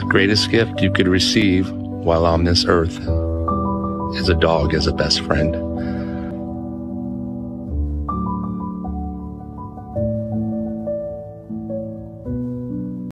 greatest gift you could receive while on this earth is a dog as a best friend.